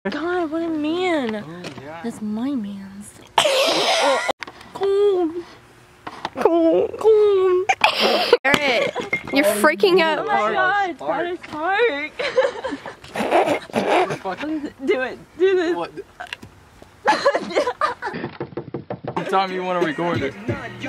God, what a man. Oh, yeah. That's my man's. Cold. Garrett, you're freaking out. Oh my God, that is hard. Do it. Do this. What? Time you want to record it.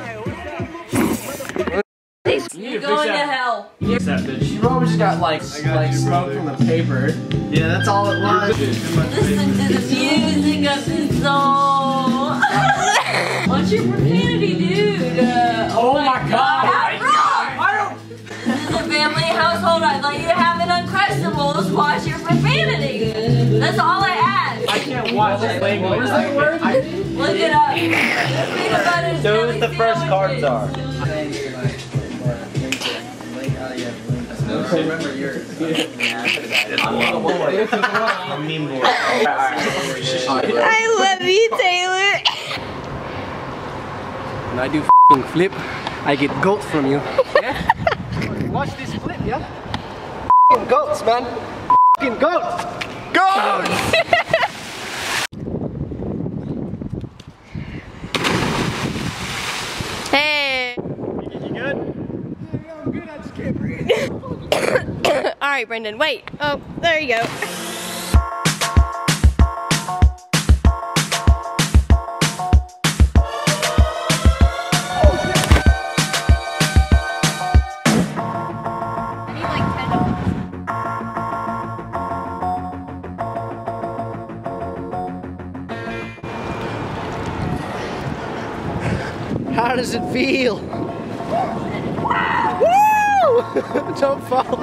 You're going to hell. You probably just got like smoke from the paper. Yeah, that's all it was. Listen to the music of the song. What's your profanity, dude? Oh my God! This is a family household. I'd like you to have an Uncrustables. Watch your profanity. That's all I ask. I can't watch this language. What is that word? Look it up. Peanut butter and So the first cards are. Remember yours. I love you, Taylor. When I do f***ing flip, I get goats from you. Yeah? Watch this flip, yeah? F***ing goats, man. F***ing goats. Goats! Hey. You good? Yeah, I'm good. I just can't breathe. All right, Brendan. Wait. Oh, there you go. How does it feel? Woo! Don't fall.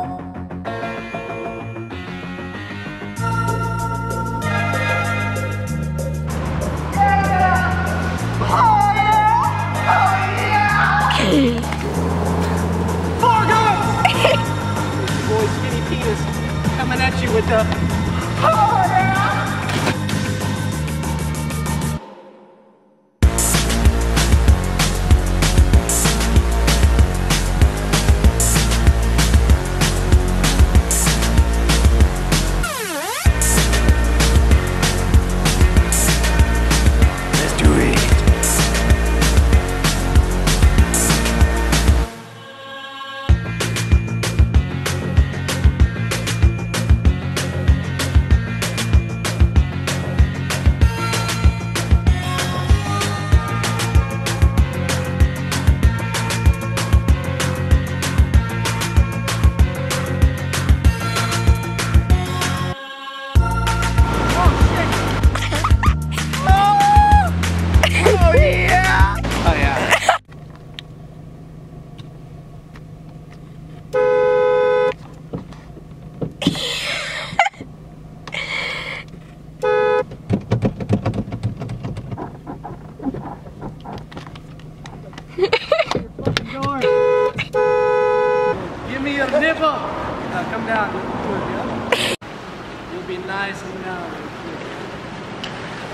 Boy, skinny penis coming at you with the. Give me a nipple. Now come down. You'll be nice and down.